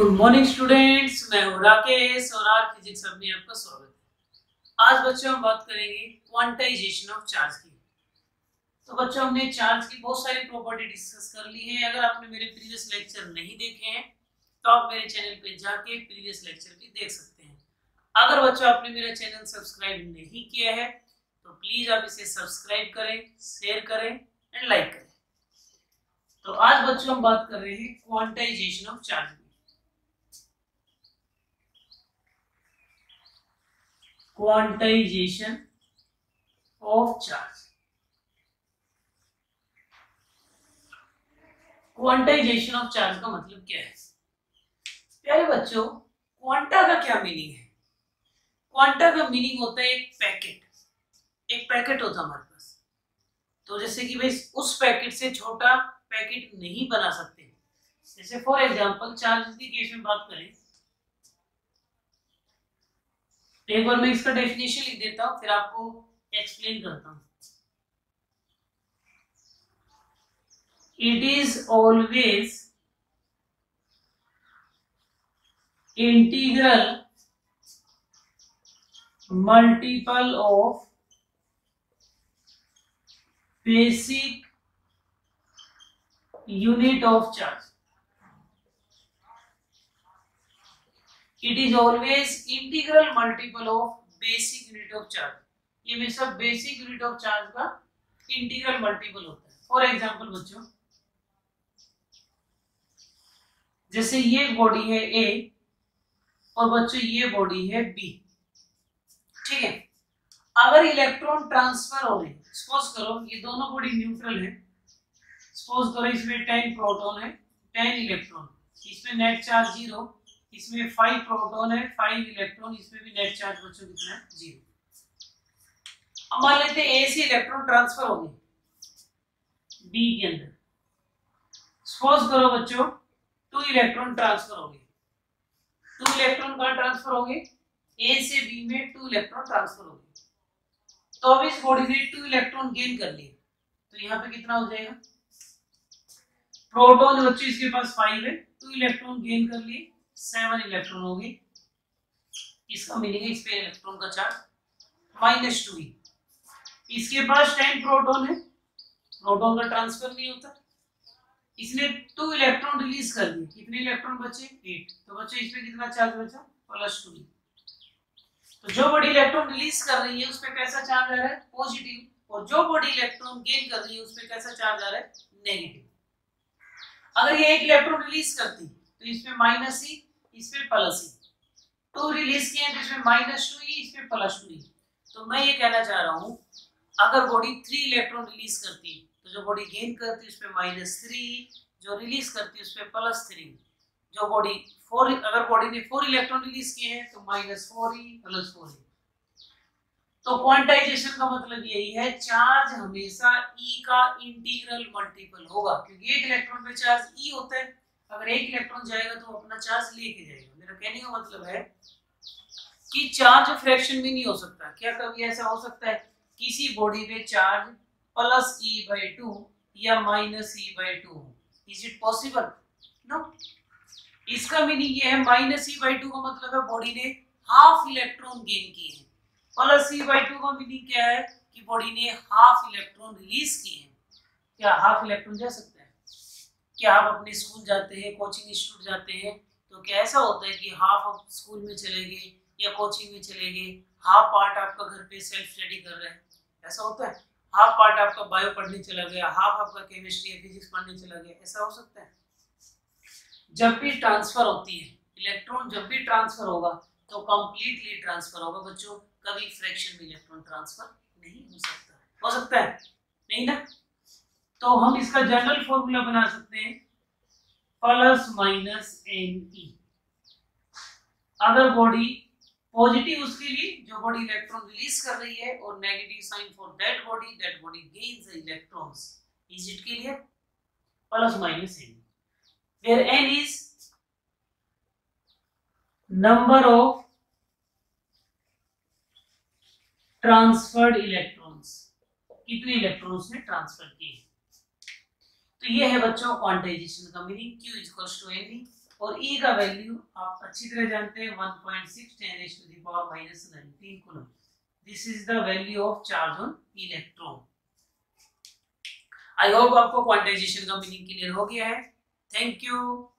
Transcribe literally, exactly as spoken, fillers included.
Good morning students, मैं हूं राकेश और आज फिजिक्स सब में आपका स्वागत है। आज बच्चों हम बात करेंगे क्वांटाइजेशन ऑफ चार्ज की। तो बच्चों हमने चार्ज की बहुत सारी प्रॉपर्टी डिस्कस कर ली है। अगर आपने मेरे प्रीवियस लेक्चर नहीं देखे हैं तो आप मेरे चैनल पे जाके प्रीवियस लेक्चर भी देख सकते हैं। अगर बच्चों आपने मेरा चैनल सब्सक्राइब नहीं किया है तो प्लीज आप इसे सब्सक्राइब करें, शेयर करें एंड लाइक करें। तो आज बच्चों हम बात कर रहे हैं क्वांटाइजेशन ऑफ चार्ज की। Quantization of charge. Quantization of charge का मतलब क्या है? प्यारे बच्चों, क्वांटा का क्या मीनिंग है? क्वांटा का मीनिंग होता है एक पैकेट। एक पैकेट होता है हमारे पास। तो जैसे कि भाई उस पैकेट से छोटा पैकेट नहीं बना सकते। जैसे फॉर एग्जांपल चार्ज की केस में बात करें, एक बार मैं इसका डेफिनेशन लिख देता हूं, फिर आपको एक्सप्लेन करता हूं। It is always integral multiple of basic unit of charge. It is always integral multiple of basic unit of charge। ये हमेशा बेसिक यूनिट ऑफ चार्ज का इंटीग्रल मल्टीपल होता है। फॉर एग्जांपल बच्चों, जैसे ये बॉडी है ए और बच्चों ये बॉडी है बी, ठीक है। अगर इलेक्ट्रॉन ट्रांसफर हो रहे हैं, सपोज करो ये दोनों बॉडी न्यूट्रल है, सपोज करो इसमें टेन प्रोटॉन है, टेन इलेक्ट्रॉन, इसमें नेट चार्ज जीरो, इसमें फाइव प्रोटॉन है, फाइव इलेक्ट्रॉन, इसमें भी नेट चार्ज बच्चों कितना है? जीरो। अब मान लेते हैं ए से इलेक्ट्रॉन ट्रांसफर हो गए बी के अंदर। सपोज करो बच्चों टू इलेक्ट्रॉन ट्रांसफर हो गए। टू इलेक्ट्रॉन कहां ट्रांसफर हो गए? ए से बी में टू इलेक्ट्रॉन ट्रांसफर हो गए। तो अब इस बॉडी ने टू इलेक्ट्रॉन गेन कर लिए, तो यहाँ पे कितना हो जाएगा? प्रोटॉन बच्चों इसके पास फाइव है, टू इलेक्ट्रॉन गेन कर लिए, सेवन इलेक्ट्रॉन हो गए। इसका मीनिंग है इस पे इलेक्ट्रॉन का चार्ज माइनस टू ही। इसके पास टेन प्रोटॉन है, प्रोटॉन का ट्रांसफर नहीं होता, इसने टू इलेक्ट्रॉन रिलीज कर दिए। कितने इलेक्ट्रॉन बचे? एट। तो बच्चों इसमें कितना चार्ज बचा? Plus two. तो जो बॉडी इलेक्ट्रॉन रिलीज कर रही है उस पे कैसा चार्ज आ रहा है? पॉजिटिव। और जो बॉडी इलेक्ट्रॉन गेन कर रही है उस पे कैसा चार्ज आ रहा है? नेगेटिव। अगर ये एक इलेक्ट्रॉन रिलीज करती तो इसमें माइनस ही, इसमें प्लस ही। टू रिलीज किए तो इसमें माइनस टू ही, इसमें प्लस टू ही। तो मैं ये कहना चाह रहा हूं, अगर बॉडी थ्री इलेक्ट्रॉन रिलीज करती तो जो बॉडी गेन करती उसमें माइनस थ्री, जो रिलीज करती उसमें प्लस थ्री। जो बॉडी फोर, अगर बॉडी ने फोर इलेक्ट्रॉन रिलीज किए हैं तो माइनस फोर ही, प्लस फोर ही। तो क्वांटाइजेशन का मतलब यही है, चार्ज हमेशा ई का इंटीग्रल मल्टीपल होगा, क्योंकि एक इलेक्ट्रॉन पे चार्ज ई होता है। अगर एक इलेक्ट्रॉन जाएगा तो अपना चार्ज लेके जाएगा। मेरा कहने का मतलब है कि चार्ज फ्रैक्शन में नहीं हो सकता। क्या कभी ऐसा हो सकता है किसी बॉडी पे charge plus e by two या माइनस ई बाई टू हो? Is it possible? नो। इसका मीनिंग ये है, माइनस ई बाई टू का मतलब है बॉडी ने हाफ इलेक्ट्रॉन गेन किए हैं। प्लस ई बाई टू का मीनिंग क्या है कि बॉडी ने हाफ इलेक्ट्रॉन रिलीज किए हैं। क्या हाफ इलेक्ट्रॉन जा सकता है? क्या आप अपने स्कूल जाते हैं, कोचिंग इंस्टीट्यूट जाते हैं, तो क्या ऐसा होता है कि हाफ आप स्कूल में चले गए या कोचिंग में चले गए, हाफ पार्ट आपका घर पे सेल्फ स्टडी कर रहे हैं, ऐसा होता है? हाफ पार्ट आपका बायो पढ़ने चला गया, हाफ आपका केमिस्ट्री या फिजिक्स पढ़ने चला गया, ऐसा हो सकता है? जब भी ट्रांसफर होती है इलेक्ट्रॉन, जब भी ट्रांसफर होगा तो कंप्लीटली ट्रांसफर होगा बच्चों, कभी फ्रैक्शन में इलेक्ट्रॉन ट्रांसफर नहीं हो सकता। हो सकता है? नहीं ना। तो हम इसका जनरल फॉर्मूला बना सकते हैं, प्लस माइनस एन ई। अगर बॉडी पॉजिटिव उसके लिए जो बॉडी इलेक्ट्रॉन रिलीज कर रही है, और negative sign for that body, that body gains the electrons. Is it clear? Plus minus n, where n is number of transferred electrons, कितने electrons ने ट्रांसफर किए। तो ये है बच्चों क्वांटाइजेशन का meaning. Q is equals to n e और E का वैल्यू आप अच्छी तरह जानते हैं one point six ten raise to the power minus nineteen coulomb. This is the value of charge on electron. I hope आपको quantization का meaning clear हो गया है। Thank you.